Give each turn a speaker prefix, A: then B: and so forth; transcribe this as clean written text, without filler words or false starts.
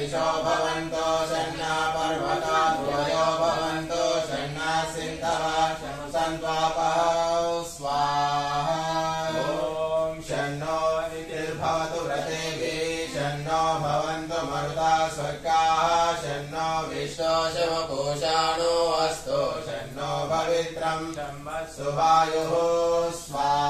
A: दिशो भवन्तो षण्णा पर्वता ध्रुवयो भवन्तो षण्णा सिन्धवः शनुसन्त्वापः स्वाहा ॐ शन्नो नितिर्भवतु व्रतेभिः शन्नो भवन्तु मरुता स्वर्गाः शन्नो विश्वो शवकोशानो अस्तु शन्नो पवित्रं सुवायुः स्वाहा